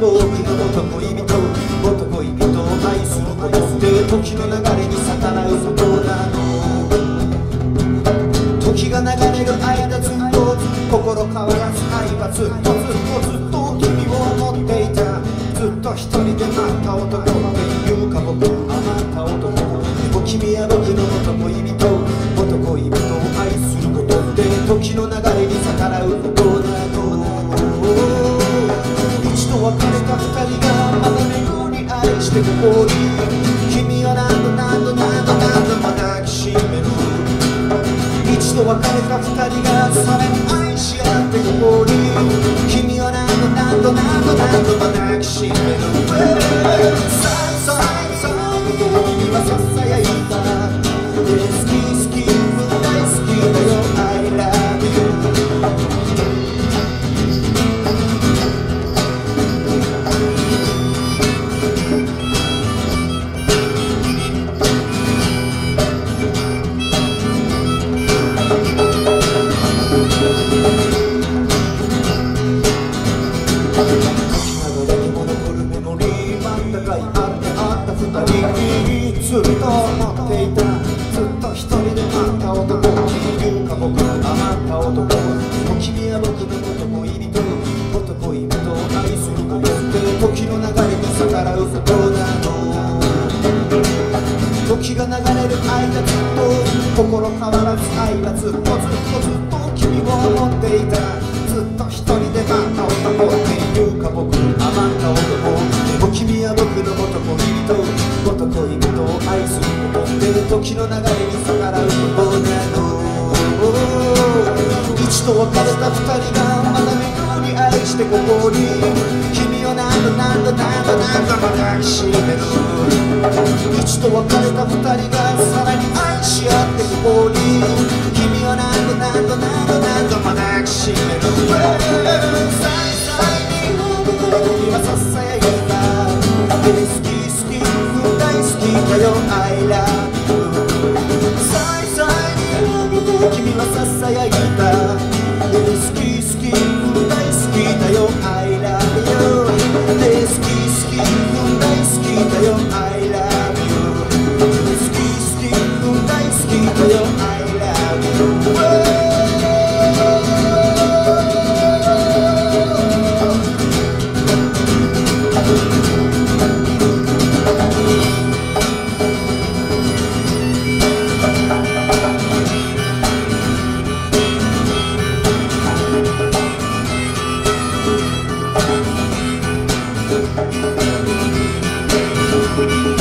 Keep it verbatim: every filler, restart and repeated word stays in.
僕の元恋人元恋人を愛することって時の流れに逆らうことなの。時が流れる間ずっと心変わらず愛はずっとずっとずっと君を思っていた。ずっと一人で待った男っていうか僕は待った男。でも君は僕の元恋人元恋人を愛することって時の流れに逆らうことなの。一度別れた二人がまた巡り愛してここに君は何度何度何度何度も抱きしめる。一度別れた二人がさらに愛し合ってここに君は何度何度何度何度も抱きしめる。さあさあさあ君はささやいた。好き好き大好きだよ I love you。ずっと思っていた。ずっと一人で待った男っていうか僕は待った男。でも君は僕の元恋人元恋人を愛することって時の流れに逆らうことなの。時が流れる間ずっと心変わらず愛はずっとずっとずっと君を思っていた。ずっと一人で待った男っていうか僕は待った男。でも君は僕の元恋人元恋人を愛することって時の流れに逆らうことなの。一度別れた二人がまた巡り愛してここに君を何度何度何度何度も抱きしめる。一度別れた二人がさらに愛し合ってここに君を何度何度何度何度も抱きしめる。さいさいに君はささやいた。好き好き大好きだよ I love you。 さいさいに君はささやいた。好き好き大好きだよ I love you。 好き好き大好きだよ I love you。 好き好き大好きだよ I love you。 Thank you.